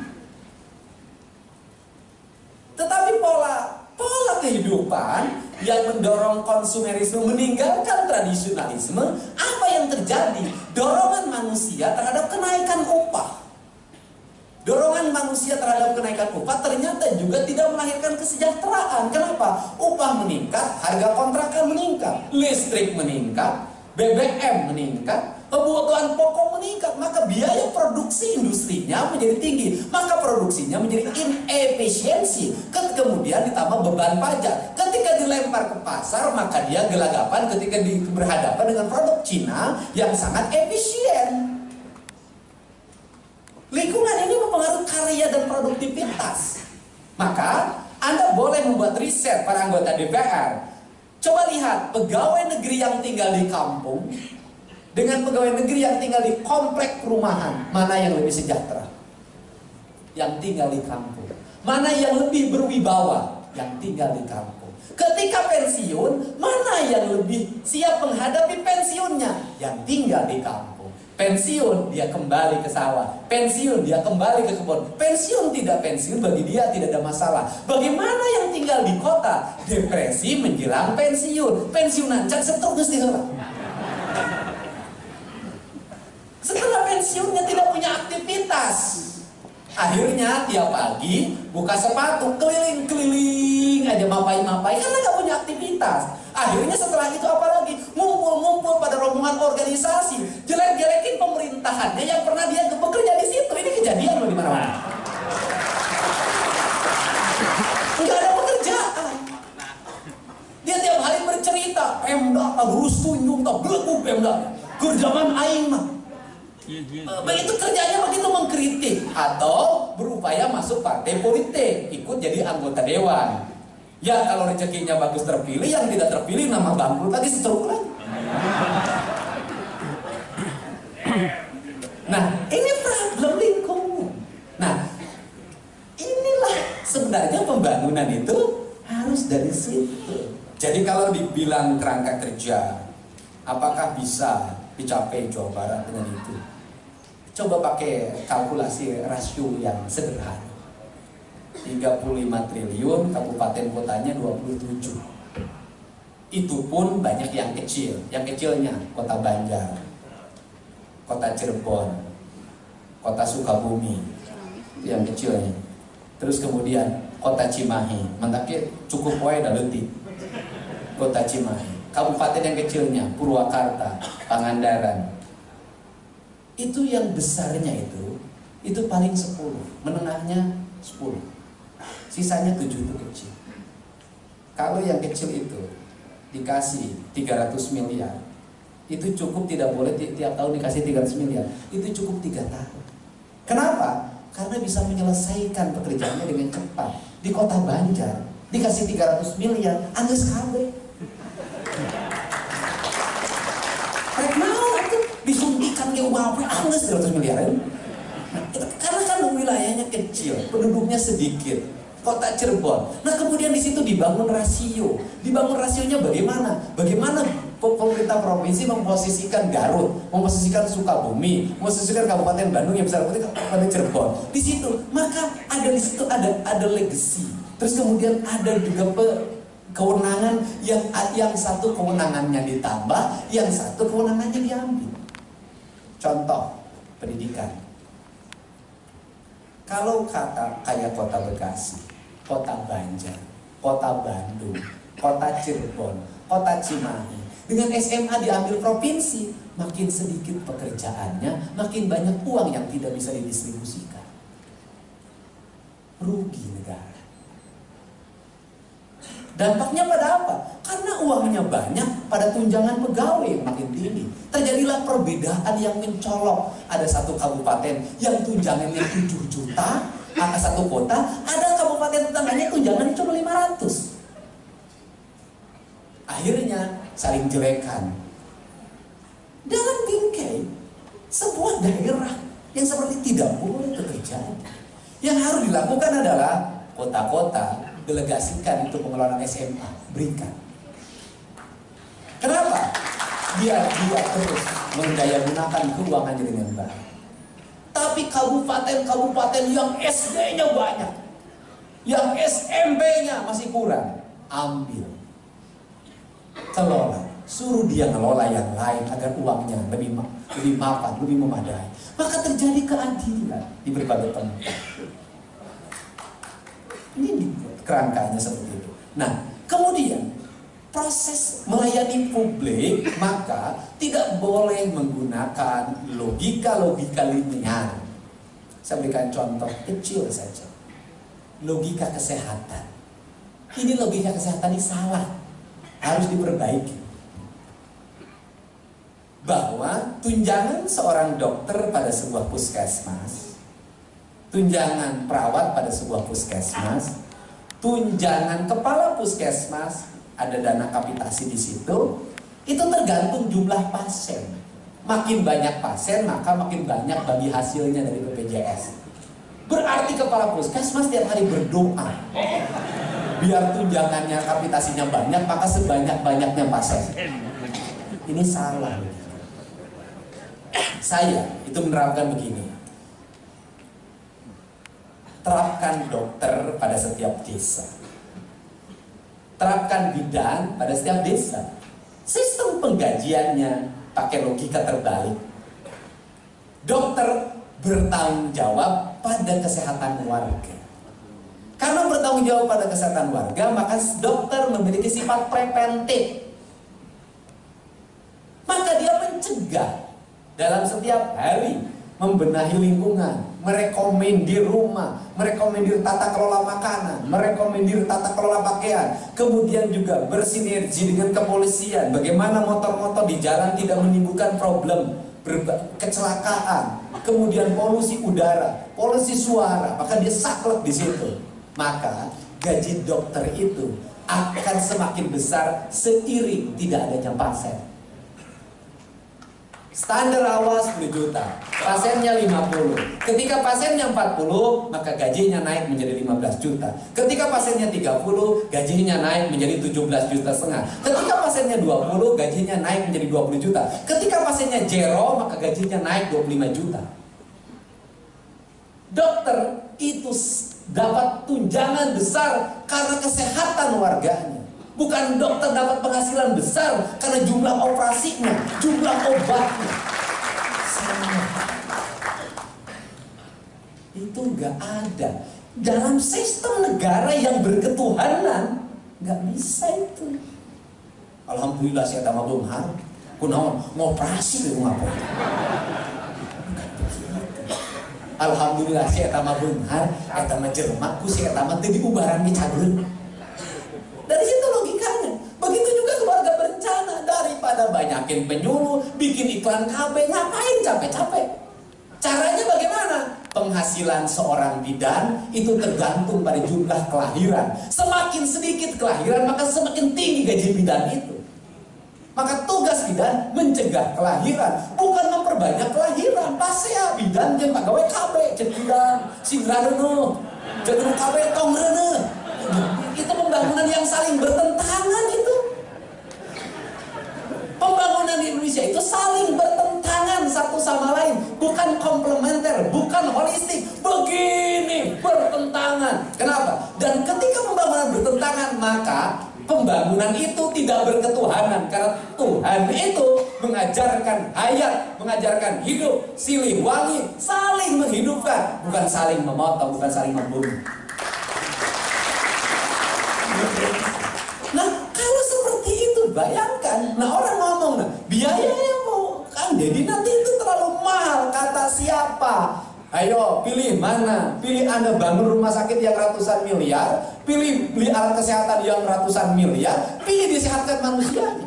Tetapi pola pola kehidupan yang mendorong konsumerisme, meninggalkan tradisionalisme, apa yang terjadi? Dorongan manusia terhadap kenaikan upah. Dorongan manusia terhadap kenaikan upah ternyata juga tidak melahirkan kesejahteraan. Kenapa? Upah meningkat, harga kontrakan meningkat, listrik meningkat, B B M meningkat, kebutuhan pokok meningkat, maka biaya produksi industrinya menjadi tinggi, maka produksinya menjadi inefisiensi. Kemudian ditambah beban pajak. Ketika dilempar ke pasar, maka dia gelagapan ketika di, berhadapan dengan produk Cina yang sangat efisien. Lingkungan ini mempengaruhi karya dan produktivitas. Maka Anda boleh membuat riset para anggota D P R. Coba lihat pegawai negeri yang tinggal di kampung dengan pegawai negeri yang tinggal di komplek perumahan, mana yang lebih sejahtera? Yang tinggal di kampung. Mana yang lebih berwibawa? Yang tinggal di kampung. Ketika pensiun, mana yang lebih siap menghadapi pensiunnya? Yang tinggal di kampung. Pensiun, dia kembali ke sawah. Pensiun, dia kembali ke kebun. Pensiun tidak pensiun, bagi dia tidak ada masalah. Bagaimana yang tinggal di kota? Depresi menjelang pensiun. Pensiunan cak setruk Gusti Allah. Setelah pensiunnya tidak punya aktivitas. Akhirnya tiap pagi buka sepatu, keliling-keliling aja, mapai-mapai, karena nggak punya aktivitas. Akhirnya setelah itu apalagi? Ngumpul-ngumpul pada rombongan organisasi, jelek-jelekin pemerintahannya yang pernah dia bekerja di situ. Ini kejadian loh di mana-mana. Nggak ada pekerjaan. Dia tiap hari bercerita, Pemda tak berus tunjuk, tak belaku Pemda. Kerjaan aing mah. Begitu kerjanya begitu mengkritik atau berupaya masuk partai politik, ikut jadi anggota dewan. Ya kalau rezekinya bagus terpilih, yang tidak terpilih nama bangkrut lagi seteruk lagi. Nah ini problem lingkungan. Nah inilah sebenarnya pembangunan itu harus dari situ. Jadi kalau dibilang kerangka kerja, apakah bisa dicapai Jawa Barat dengan itu? Coba pakai kalkulasi rasio yang sederhana. tiga puluh lima triliun, kabupaten kotanya dua puluh tujuh. Itu pun banyak yang kecil. Yang kecilnya Kota Banjar, Kota Cirebon, Kota Sukabumi, yang kecilnya. Terus kemudian Kota Cimahi, mantapnya cukup poin dan letik. Kota Cimahi, kabupaten yang kecilnya Purwakarta, Pangandaran. Itu yang besarnya itu, itu paling sepuluh, menengahnya sepuluh. Sisanya tujuh itu kecil. Kalau yang kecil itu dikasih tiga ratus miliar, itu cukup, tidak boleh ti tiap tahun dikasih tiga ratus miliar. Itu cukup tiga tahun. Kenapa? Karena bisa menyelesaikan pekerjaannya dengan cepat. Di Kota Banjar dikasih tiga ratus miliar, angges kabeh. Rek naon atuh disuntikan ke umah apa angges tiga ratus miliar. Nah, karena kan wilayahnya kecil, penduduknya sedikit. Kota Cirebon. Nah, kemudian di situ dibangun rasio. Dibangun rasionya bagaimana? Bagaimana pemerintah provinsi memposisikan Garut, memposisikan Sukabumi, memposisikan Kabupaten Bandung yang besar seperti Kabupaten Cirebon. Di situ, maka ada di situ ada ada legacy. Terus kemudian ada juga pe, kewenangan yang yang satu kewenangannya ditambah, yang satu kewenangannya diambil. Contoh pendidikan. Kalau kata kayak Kota Bekasi, Kota Banjar, Kota Bandung, Kota Cirebon, Kota Cimahi, dengan S M A diambil provinsi, makin sedikit pekerjaannya, makin banyak uang yang tidak bisa didistribusikan. Rugi negara. Dampaknya pada apa? Karena uangnya banyak, pada tunjangan pegawai yang makin tinggi. Terjadilah perbedaan yang mencolok. Ada satu kabupaten yang tunjangannya tujuh juta, ada satu kota, ada kabupaten tetangganya tunjangan cuma lima ratus. Akhirnya saling jelekan. Dalam bingkai sebuah daerah yang seperti tidak boleh terjadi. Yang harus dilakukan adalah kota-kota delegasikan itu pengelolaan S M A, berikan. Kenapa? Biar dia terus mendayagunakan keuangannya dengan baik. Tapi kabupaten-kabupaten yang S D-nya banyak, yang S M B-nya masih kurang, ambil, kelola, suruh dia ngelola yang lain agar uangnya lebih lebih mapan, lebih memadai. Maka terjadi keadilan di berbagai tempat. Ini kerangkanya seperti itu. Nah, kemudian proses melayani publik maka tidak boleh menggunakan logika-logika linear. Saya berikan contoh kecil saja. Logika kesehatan. Ini logika kesehatan ini salah. Harus diperbaiki. Bahwa tunjangan seorang dokter pada sebuah puskesmas, tunjangan perawat pada sebuah puskesmas, tunjangan kepala puskesmas, ada dana kapitasi di situ, itu tergantung jumlah pasien. Makin banyak pasien, maka makin banyak bagi hasilnya dari B P J S. Berarti kepala puskesmas tiap hari berdoa, biar tunjangannya, kapitasinya banyak, maka sebanyak-banyaknya pasien. Ini salah. Saya itu menerapkan begini. Terapkan dokter pada setiap desa. Terapkan bidan pada setiap desa. Sistem penggajiannya pakai logika terbalik. Dokter bertanggung jawab pada kesehatan warga. Karena bertanggung jawab pada kesehatan warga, maka dokter memiliki sifat preventif. Maka dia mencegah dalam setiap hari, membenahi lingkungan, merekomendir rumah, merekomendir tata kelola makanan, merekomendir tata kelola pakaian, kemudian juga bersinergi dengan kepolisian, bagaimana motor-motor di jalan tidak menimbulkan problem kecelakaan, kemudian polusi udara, polusi suara, maka dia saklek di situ. Maka gaji dokter itu akan semakin besar seiring tidak adanya pasien. Standar awal sepuluh juta, pasiennya lima puluh. Ketika pasiennya empat puluh, maka gajinya naik menjadi lima belas juta. Ketika pasiennya tiga puluh, gajinya naik menjadi tujuh belas juta setengah. Ketika pasiennya dua puluh, gajinya naik menjadi dua puluh juta. Ketika pasiennya zero, maka gajinya naik dua puluh lima juta. Dokter itu dapat tunjangan besar karena kesehatan warganya. Bukan dokter dapat penghasilan besar karena jumlah operasinya, jumlah obatnya. Sama. Itu nggak ada. Dalam sistem negara yang berketuhanan, nggak bisa itu. Alhamdulillah saya tambah belum har. Kunaon ngoperasi ke ngapa? Alhamdulillah saya tambah belum har. Eta mah jermak ku saya tambah teu diubaran di cageun. Dari situ logikanya. Begitu juga keluarga berencana. Daripada banyakin penyuluh, bikin iklan K B, ngapain capek-capek? Caranya bagaimana? Penghasilan seorang bidan itu tergantung pada jumlah kelahiran. Semakin sedikit kelahiran, maka semakin tinggi gaji bidan itu. Maka tugas bidan mencegah kelahiran, bukan memperbanyak kelahiran. Pasea bidan jeung pagawe K B, cek bidan, singradeuneuh, cek K B tongreuneuh. Itu pembangunan yang saling bertentangan itu. Pembangunan di Indonesia itu saling bertentangan satu sama lain, bukan komplementer, bukan holistik. Begini bertentangan. Kenapa? Dan ketika pembangunan bertentangan, maka pembangunan itu tidak berketuhanan. Karena Tuhan itu mengajarkan hayat, mengajarkan hidup, silih wangi, saling menghidupkan, bukan saling memotong, bukan saling membunuh. Nah, kalau seperti itu bayangkan. Nah, orang ngomong, nah, biayanya mau Kang Deddy nanti itu terlalu mahal. Kata siapa? Ayo pilih mana? Pilih Anda bangun rumah sakit yang ratusan miliar, pilih beli alat kesehatan yang ratusan miliar, pilih disehatkan manusianya.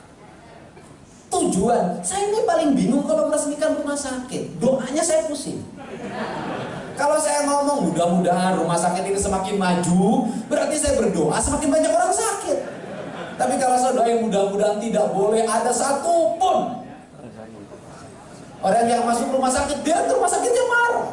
Tujuan, saya ini paling bingung kalau meresmikan rumah sakit. Doanya saya pusing. Kalau saya ngomong mudah-mudahan rumah sakit ini semakin maju, berarti saya berdoa semakin banyak orang sakit. Tapi kalau saya doain mudah-mudahan tidak boleh ada satupun orang yang masuk rumah sakit, dia rumah sakitnya marah.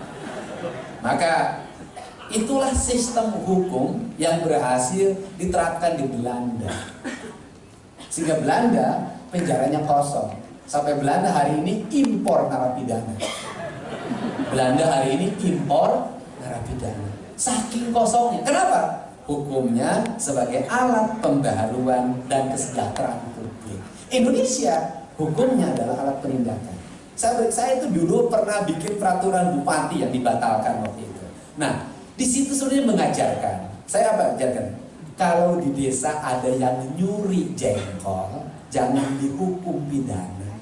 Maka itulah sistem hukum yang berhasil diterapkan di Belanda. Sehingga Belanda penjaranya kosong. Sampai Belanda hari ini impor narapidana. Belanda hari ini impor narapidana. Saking kosongnya. Kenapa? Hukumnya sebagai alat pembaharuan dan kesejahteraan publik. Indonesia hukumnya adalah alat penindakan. Saya, saya itu dulu pernah bikin peraturan bupati yang dibatalkan waktu itu. Nah, di situ sebenarnya mengajarkan. Saya apa ajarkan? Kalau di desa ada yang nyuri jengkol, jangan dihukum pidana.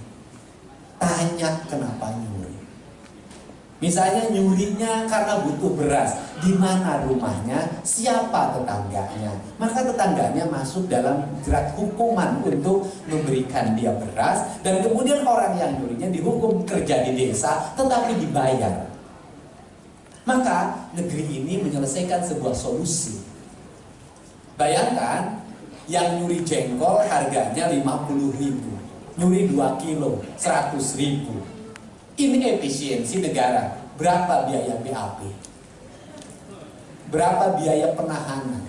Tanya kenapa nyuri. Misalnya nyurinya karena butuh beras, di mana rumahnya, siapa tetangganya, maka tetangganya masuk dalam jerat hukuman untuk memberikan dia beras, dan kemudian orang yang nyurinya dihukum kerja di desa tetapi dibayar. Maka negeri ini menyelesaikan sebuah solusi. Bayangkan yang nyuri jengkol harganya lima puluh ribu, nyuri dua kilo seratus ribu. Ini efisiensi negara. Berapa biaya B A P? Berapa biaya penahanan?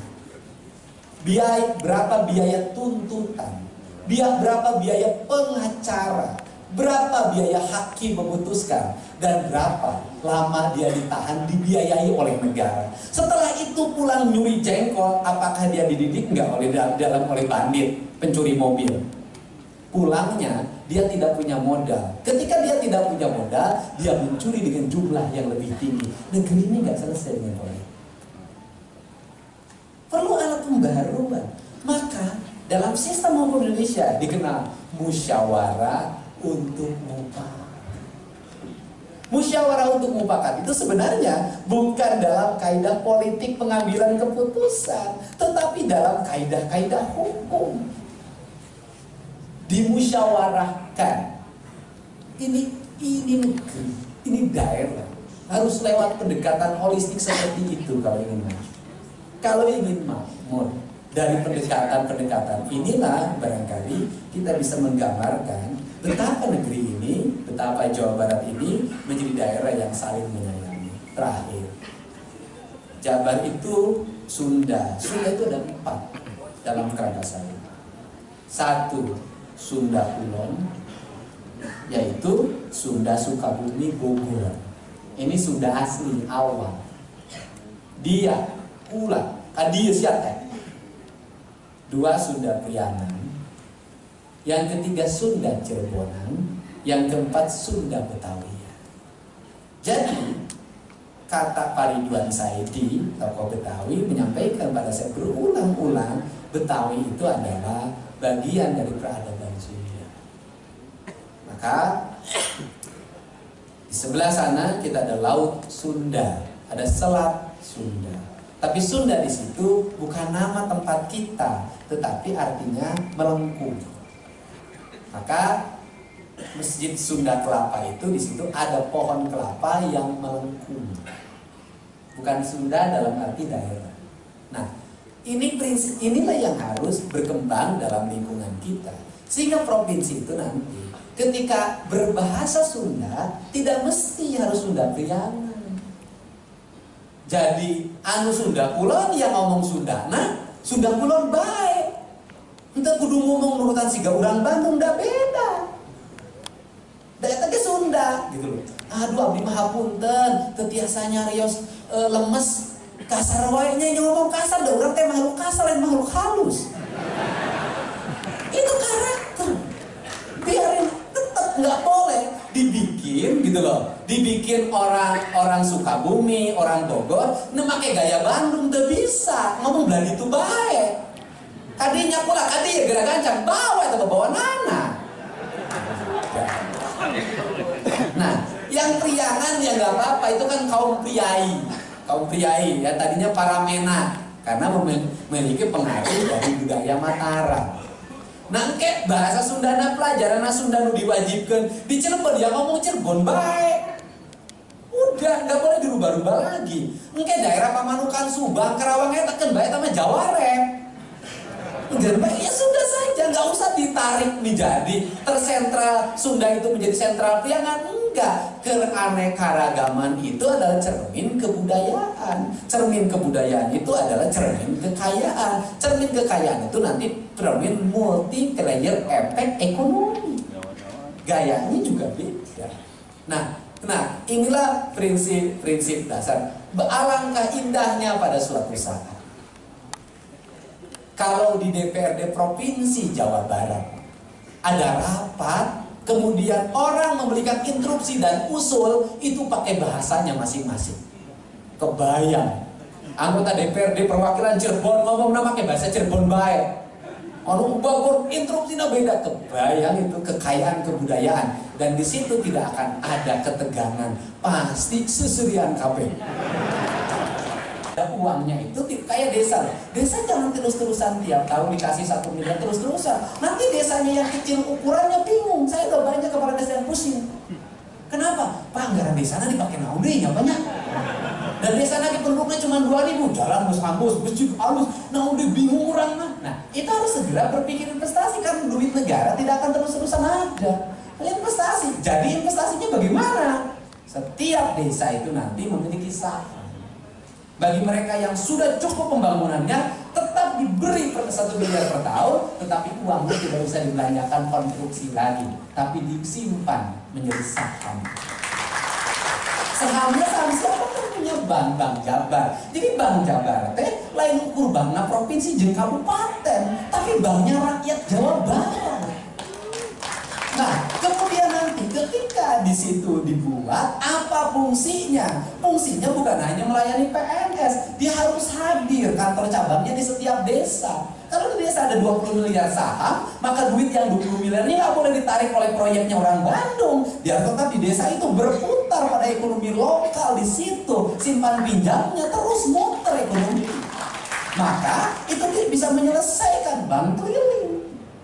Biaya, berapa biaya tuntutan? Biaya, berapa biaya pengacara? Berapa biaya hakim memutuskan? Dan berapa lama dia ditahan, dibiayai oleh negara? Setelah itu pulang nyuri jengkol, apakah dia dididik nggak oleh dalam oleh bandit, pencuri mobil? Pulangnya dia tidak punya modal. Ketika dia tidak punya modal, dia mencuri dengan jumlah yang lebih tinggi. Negeri ini nggak selesai dengan baik. Perlu alat pembaharuan. Maka dalam sistem hukum Indonesia dikenal musyawarah untuk mufakat. Musyawarah untuk mufakat itu sebenarnya bukan dalam kaidah politik pengambilan keputusan, tetapi dalam kaidah-kaidah hukum. Dimusyawarahkan. Ini ini negeri, ini daerah harus lewat pendekatan holistik seperti itu kalau ingin maju. Kalau ingin makmur dari pendekatan-pendekatan inilah barangkali kita bisa menggambarkan betapa negeri ini, betapa Jawa Barat ini menjadi daerah yang saling menyayangi. Terakhir, Jabar itu Sunda. Sunda itu ada empat dalam kerangka saya. Satu, Sunda Kulon, yaitu Sunda Sukabumi Bogor. Ini Sunda asli awal. Dia, Kula, Kadia siapa? Dua, Sunda Priangan. Yang ketiga, Sunda Cirebonan. Yang keempat, Sunda Betawi. Jadi kata Pak Ridwan Saidi, tokoh Betawi, menyampaikan pada saya berulang-ulang, Betawi itu adalah bagian dari peradaban Sunda. Maka di sebelah sana kita ada Laut Sunda, ada Selat Sunda. Tapi Sunda di situ bukan nama tempat kita, tetapi artinya melengkung. Maka Masjid Sunda Kelapa itu di situ ada pohon kelapa yang melengkung. Bukan Sunda dalam arti daerah. Nah, ini prinsip, inilah yang harus berkembang dalam lingkungan kita. Sehingga provinsi itu nanti ketika berbahasa Sunda tidak mesti harus Sunda Priangan. Jadi anu Sunda Kulon yang ngomong Sunda, nah Sunda Kulon baik. Entah kudu ngomong nurutan siga urang Bandung dah beda. Daerah ke Sunda gitu loh. Aduh abdi mah hapunten, teu tiasa nyarios e, lemes kasar wae nya ngomong kasar da urang teh makhluk kasar lain makhluk halus. Itu karakter. Biarin, tetap nggak boleh dibikin gitu loh. Dibikin orang orang Sukabumi, orang Bogor, nu make gaya Bandung teu bisa. Ngomong Belanda itu baik. Kadinya pula kadi ya gerak gancang bawa atau bawa nana. Nah, yang Priangan ya nggak apa-apa, itu kan kaum priai, kaum priai ya tadinya para mena karena memiliki pengaruh dari budaya Mataram. Nah, kayak bahasa Sundana pelajaran Sunda nu diwajibkan di Cirebon dia ngomong Cirebon baik. Udah nggak boleh dirubah-rubah lagi. Engke daerah Pamanukan, Subang, Karawang eta kan baik sama Jawa rek. Ya sudah saja, nggak usah ditarik menjadi tersentral Sunda itu menjadi sentral Priangan, enggak. Keanekaragaman itu adalah cermin kebudayaan. Cermin kebudayaan itu adalah cermin kekayaan. Cermin kekayaan itu nanti cermin multi layer efek ekonomi. Gayanya juga beda. Nah, nah inilah prinsip-prinsip dasar. Alangkah indahnya pada suatu saat kalau di D P R D Provinsi Jawa Barat ada rapat, kemudian orang memberikan instruksi dan usul itu pakai bahasanya masing-masing. Kebayang anggota D P R D perwakilan Cirebon ngomong nama pakai bahasa Cirebon baik. Orang Bogor instruksinya beda. Kebayang itu kekayaan kebudayaan, dan di situ tidak akan ada ketegangan, pasti seserian kabeh. Uangnya itu kayak desa. Desa jangan terus-terusan tiap tahun dikasih satu miliar terus-terusan. Nanti desanya yang kecil ukurannya bingung. Saya udah banyak kepala desa yang pusing. Kenapa? Pak, anggaran desanya dipakai naudenya banyak. Dan desa lagi penduduknya cuma dua ribu. Jalan bus ambus, masjid halus. Naude bingung orang mah. Nah, itu harus segera berpikir investasi karena duit negara tidak akan terus-terusan ada. Investasi. Jadi investasinya bagaimana? Setiap desa itu nanti memiliki saham. Bagi mereka yang sudah cukup pembangunannya, tetap diberi per satu miliar per tahun, tetapi uangnya tidak bisa dibelanjakan konstruksi lagi, tapi disimpan menjadi saham. Sahamnya saham siapa kan punya bank, Bank Jabar. Jadi Bank Jabar teh lain ukur banknya provinsi jeung kabupaten, tapi banknya rakyat Jawa Barat. Nah, kemudian nanti ketika di situ dibuat, apa fungsinya? Fungsinya bukan hanya melayani P N S, dia harus hadir kantor cabangnya di setiap desa. Kalau di desa ada dua puluh miliar saham, maka duit yang dua puluh miliar ini nggak boleh ditarik oleh proyeknya orang Bandung. Biar tetap di desa itu berputar pada ekonomi lokal di situ, simpan pinjamnya terus muter ekonomi. Maka itu dia bisa menyelesaikan bank keliling.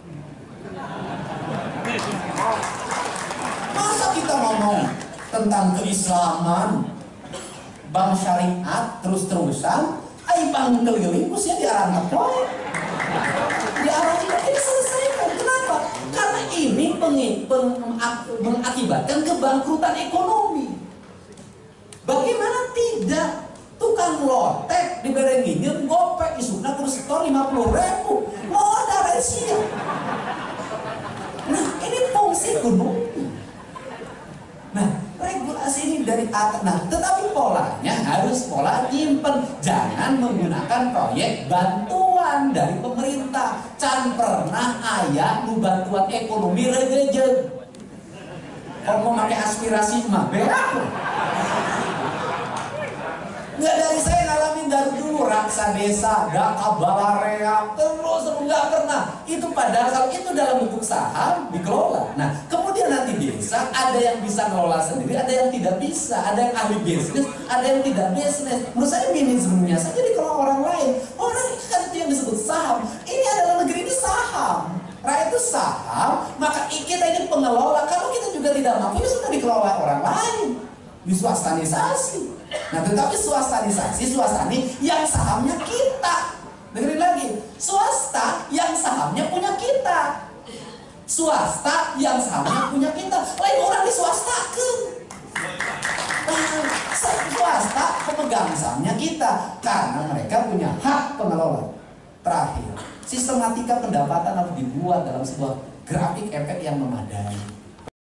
Masa kita ngomong tentang keislaman, bank syariat terus-terusan, ay bank keliling usia diarahkan poin. Diarahkan tidak diselesaikan. Kenapa? Karena ini peng, peng, mengakibatkan kebangkrutan ekonomi. Bagaimana tidak? Tukang lotek di Berenginyun gopek isukna kudu setor lima puluh ribu. Mau ada resia. Nah, ini fungsi gunung. Nah, regulasi ini dari atas. Nah, tetapi polanya harus pola nyimpen. Jangan menggunakan proyek bantuan dari pemerintah. Can pernah ayah nu bantuan ekonomi regejen. Kalau mau pakai aspirasi mah berak. Nggak dari saya ngalamin dari dulu raksa desa, daka balarea, terus nggak pernah. Itu padahal kalau itu dalam bentuk saham dikelola. Nah kemudian nanti desa ada yang bisa ngelola sendiri, ada yang tidak bisa, ada yang ahli bisnis, ada yang tidak bisnis. Menurut saya manajemennya saja dikelola orang lain. Orang kan itu yang disebut saham. Ini adalah negeri ini saham. Rakyat itu saham, maka kita ini pengelola. Kalau kita juga tidak mampu, ya sudah dikelola orang lain. Diswastanisasi. Nah tetapi swastanisasi, swastani yang sahamnya kita. Dengerin lagi, swasta yang sahamnya punya kita. Swasta yang sahamnya punya kita. Lain orang diswastakan. Nah, swasta pemegang sahamnya kita. Karena mereka punya hak pengelola. Terakhir, sistematika pendapatan harus dibuat dalam sebuah grafik efek yang memadai.